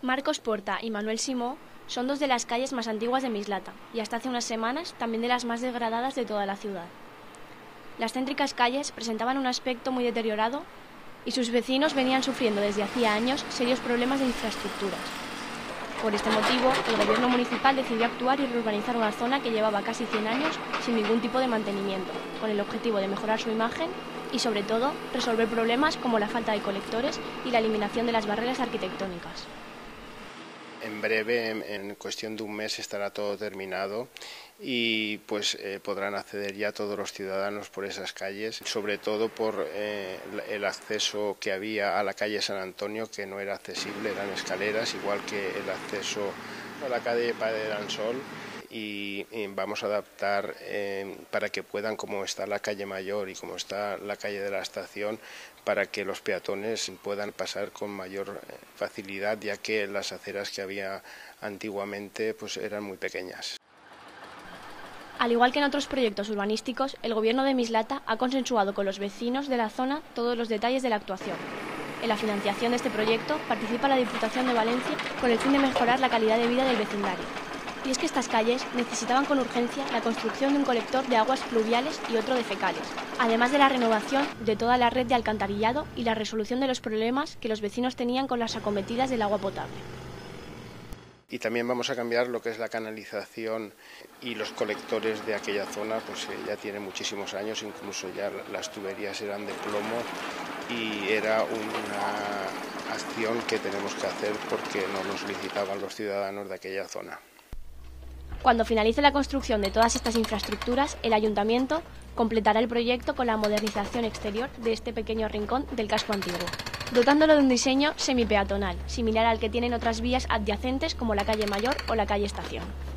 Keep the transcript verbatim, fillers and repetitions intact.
Marcos Porta y Manuel Simó son dos de las calles más antiguas de Mislata y hasta hace unas semanas también de las más degradadas de toda la ciudad. Las céntricas calles presentaban un aspecto muy deteriorado y sus vecinos venían sufriendo desde hacía años serios problemas de infraestructuras. Por este motivo, el gobierno municipal decidió actuar y reurbanizar una zona que llevaba casi cien años sin ningún tipo de mantenimiento, con el objetivo de mejorar su imagen y, sobre todo, resolver problemas como la falta de colectores y la eliminación de las barreras arquitectónicas. En breve, en, en cuestión de un mes, estará todo terminado y pues eh, podrán acceder ya todos los ciudadanos por esas calles, sobre todo por eh, el acceso que había a la calle San Antonio, que no era accesible, eran escaleras, igual que el acceso a la calle Padre Ansol. Y, y vamos a adaptar eh, para que puedan, como está la calle Mayor y como está la calle de la Estación, para que los peatones puedan pasar con mayor facilidad, ya que las aceras que había antiguamente pues eran muy pequeñas. Al igual que en otros proyectos urbanísticos, el gobierno de Mislata ha consensuado con los vecinos de la zona todos los detalles de la actuación. En la financiación de este proyecto participa la Diputación de Valencia con el fin de mejorar la calidad de vida del vecindario. Y es que estas calles necesitaban con urgencia la construcción de un colector de aguas pluviales y otro de fecales, además de la renovación de toda la red de alcantarillado y la resolución de los problemas que los vecinos tenían con las acometidas del agua potable. Y también vamos a cambiar lo que es la canalización y los colectores de aquella zona, pues eh, ya tiene muchísimos años, incluso ya las tuberías eran de plomo y era una acción que tenemos que hacer porque nos lo solicitaban los ciudadanos de aquella zona. Cuando finalice la construcción de todas estas infraestructuras, el Ayuntamiento completará el proyecto con la modernización exterior de este pequeño rincón del casco antiguo, dotándolo de un diseño semipeatonal, similar al que tienen otras vías adyacentes como la calle Mayor o la calle Estación.